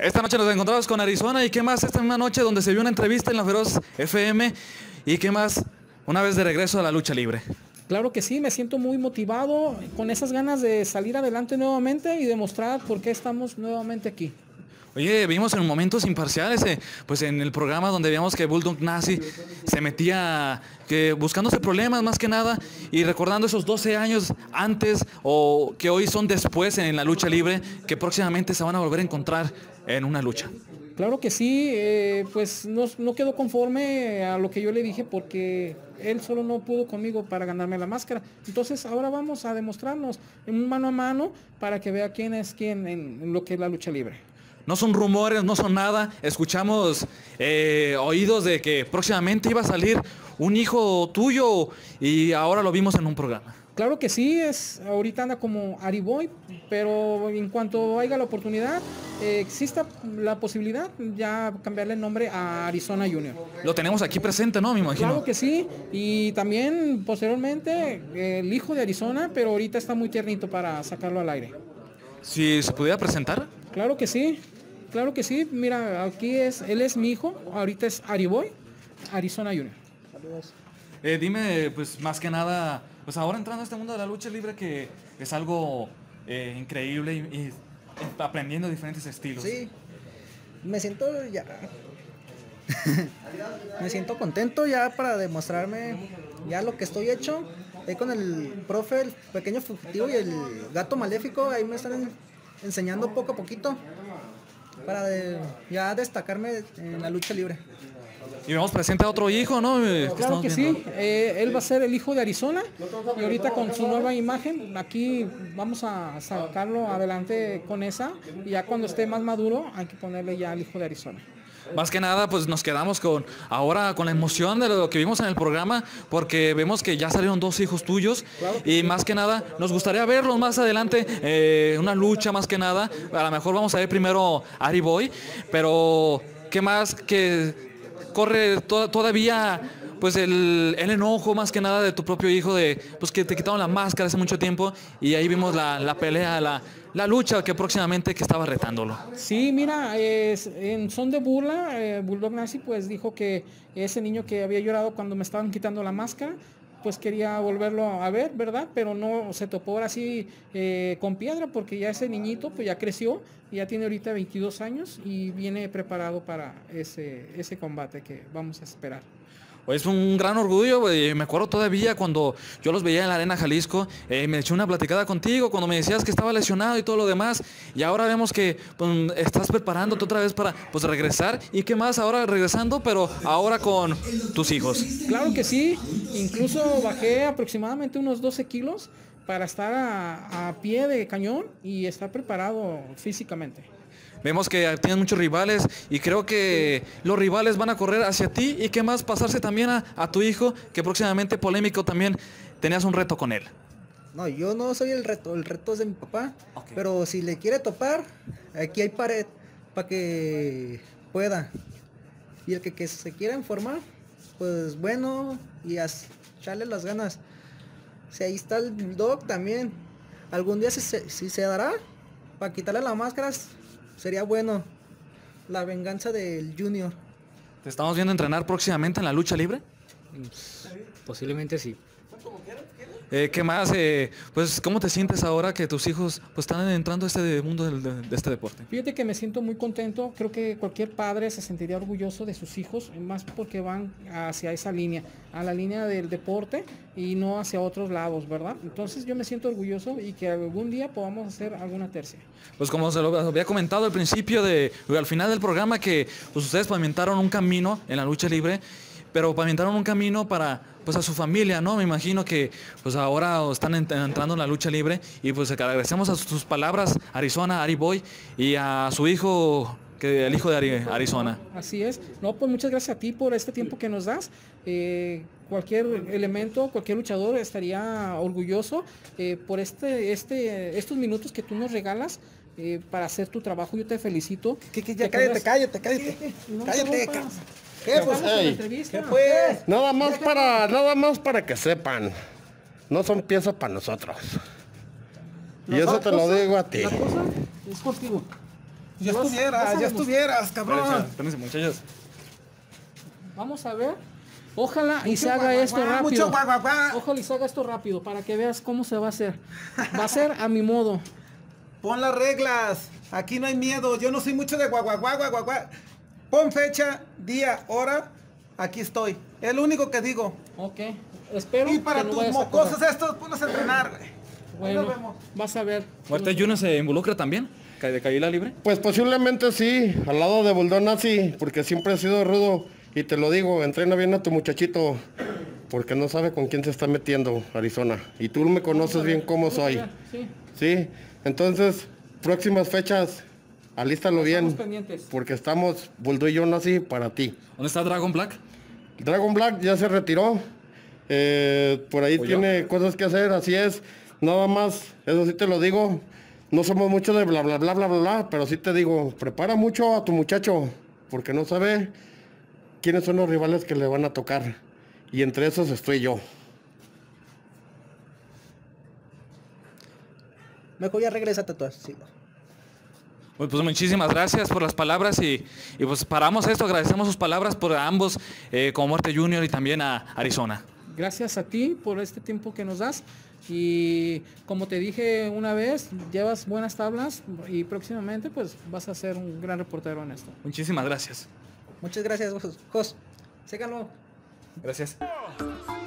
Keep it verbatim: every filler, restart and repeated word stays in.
Esta noche nos encontramos con Arizona y qué más esta misma noche donde se vio una entrevista en La Feroz F M y qué más una vez de regreso a la lucha libre. Claro que sí, me siento muy motivado con esas ganas de salir adelante nuevamente y demostrar por qué estamos nuevamente aquí. Oye, vimos en momentos imparciales, eh, pues en el programa donde veíamos que Bulldog Nazi se metía que buscándose problemas más que nada y recordando esos doce años antes o que hoy son después en la lucha libre que próximamente se van a volver a encontrar en una lucha. Claro que sí, eh, pues no, no quedó conforme a lo que yo le dije porque él solo no pudo conmigo para ganarme la máscara. Entonces ahora vamos a demostrarnos en un mano a mano para que vea quién es quién en, en lo que es la lucha libre. No son rumores, no son nada. Escuchamos eh, oídos de que próximamente iba a salir un hijo tuyo y ahora lo vimos en un programa. Claro que sí, es ahorita anda como Ariboy, pero en cuanto haya la oportunidad, eh, exista la posibilidad ya cambiarle el nombre a Arizona Junior. Lo tenemos aquí presente, ¿no? Me imagino. Claro que sí, y también posteriormente eh, el hijo de Arizona, pero ahorita está muy tiernito para sacarlo al aire. Si se pudiera presentar. Claro que sí, claro que sí. Mira, aquí es, él es mi hijo, ahorita es Ariboy, Arizona Junior. Saludos. Eh, dime, pues más que nada, pues ahora entrando a este mundo de la lucha libre que es algo eh, increíble y, y aprendiendo diferentes estilos. Sí, me siento ya, me siento contento ya para demostrarme ya lo que estoy hecho. Ahí con el profe, el pequeño fugitivo y el gato maléfico, ahí me están enseñando poco a poquito para de, ya destacarme en la lucha libre. Y vemos presente a otro hijo, ¿no? Eh, Claro que viendo. sí, eh, él va a ser el hijo de Arizona y ahorita con su nueva imagen, aquí vamos a sacarlo adelante con esa y ya cuando esté más maduro hay que ponerle ya el hijo de Arizona. Más que nada, pues nos quedamos con ahora con la emoción de lo que vimos en el programa, porque vemos que ya salieron dos hijos tuyos y más que nada nos gustaría verlos más adelante, eh, una lucha más que nada. A lo mejor vamos a ver primero a Ari Boy, pero qué más que corre to todavía pues el, el enojo más que nada de tu propio hijo de pues que te quitaron la máscara hace mucho tiempo y ahí vimos la, la pelea, la, la lucha que próximamente que estaba retándolo. Sí, mira, es, en son de burla, eh, Bulldog Nazi pues dijo que ese niño que había llorado cuando me estaban quitando la máscara, pues quería volverlo a ver, ¿verdad? Pero no se topó ahora sí eh, con piedra porque ya ese niñito pues ya creció, ya tiene ahorita veintidós años y viene preparado para ese, ese combate que vamos a esperar. Es un gran orgullo, güey. Me acuerdo todavía cuando yo los veía en la Arena Jalisco, eh, me eché una platicada contigo cuando me decías que estaba lesionado y todo lo demás, y ahora vemos que pues, estás preparándote otra vez para pues regresar, y qué más ahora regresando, pero ahora con tus hijos. Claro que sí, incluso bajé aproximadamente unos doce kilos para estar a, a pie de cañón y estar preparado físicamente. Vemos que tienes muchos rivales y creo que los rivales van a correr hacia ti y qué más pasarse también a, a tu hijo, que próximamente polémico también tenías un reto con él. No, yo no soy el reto, el reto es de mi papá, Okay. pero si le quiere topar, aquí hay pared para que pueda. Y el que, que se quiera informar, pues bueno, y a echarle las ganas. Si ahí está el Bulldog también, algún día si se, si se dará, para quitarle las máscaras, sería bueno. La venganza del Junior. ¿Te estamos viendo entrenar próximamente en la lucha libre? Posiblemente sí. Eh, ¿Qué más? Eh, pues, ¿cómo te sientes ahora que tus hijos pues, están entrando a este mundo del- de, de este deporte? Fíjate que me siento muy contento, creo que cualquier padre se sentiría orgulloso de sus hijos, más porque van hacia esa línea, a la línea del deporte y no hacia otros lados, ¿verdad? Entonces yo me siento orgulloso y que algún día podamos hacer alguna tercia. Pues como se lo había comentado al principio, de, al final del programa, que pues, ustedes pavimentaron un camino en la lucha libre, pero pavimentaron un camino para pues a su familia, ¿no? Me imagino que pues ahora están ent entrando en la lucha libre y pues agradecemos a sus palabras, Arizona, Ari Boy, y a su hijo, que el hijo de Ari Arizona. Así es. No, pues muchas gracias a ti por este tiempo que nos das. Eh, cualquier elemento, cualquier luchador estaría orgulloso eh, por este, este, estos minutos que tú nos regalas eh, para hacer tu trabajo. Yo te felicito. ¿Qué, qué, ya Te cállate, quedas- cállate, cállate. ¿Qué? No te Cállate, rompas. ca- ¿Qué, pues? Estamos en la Ey, entrevista. ¿Qué pues? Nada más para, nada más para que sepan, no son piezas para nosotros. Y eso te lo digo a ti. La cosa es contigo. Ya Vas- vas estuvieras, a ya demostrar. estuvieras, cabrón. Espérense, espérense, muchachos. Vamos a ver. Ojalá y Mucho se haga guaguaguá, esto rápido. mucho guaguaguá. Ojalá y se haga esto rápido para que veas cómo se va a hacer. Va a ser a mi modo. Pon las reglas. Aquí no hay miedo. Yo no soy mucho de guaguaguá, guaguaguá. Pon fecha, día, hora. Aquí estoy. Es lo único que digo. Ok. Espero Y para que no tus vayas a mocosos correr. estos, ponlos a entrenar, güey. Ahí Bueno, nos vemos. vas a ver. ¿Muerte Junior se involucra también? ¿Ca- ¿De caída libre? Pues posiblemente sí, al lado de Buldona sí, porque siempre he sido rudo. Y te lo digo, entrena bien a tu muchachito, porque no sabe con quién se está metiendo Arizona. Y tú me conoces bien cómo Vamos a soy. ver, Sí. Sí, entonces, próximas fechas, alístalo bien, Estamos pendientes. porque estamos, Buldo y yo nací para ti. ¿Dónde está Dragon Black? Dragon Black ya se retiró, eh, por ahí ¿O yo? tiene cosas que hacer, así es, nada más, eso sí te lo digo, no somos mucho de bla bla bla bla bla, bla, pero sí te digo, prepara mucho a tu muchacho, porque no sabe quiénes son los rivales que le van a tocar, y entre esos estoy yo. Mejor ya regrésate a tu asilo. Pues, pues muchísimas gracias por las palabras y, y pues paramos esto, agradecemos sus palabras por ambos, eh, como Muerte Junior y también a Arizona. Gracias a ti por este tiempo que nos das. Y como te dije una vez, llevas buenas tablas y próximamente pues vas a ser un gran reportero en esto. Muchísimas gracias. Muchas gracias, Jos. Jos. Síganlo. Gracias.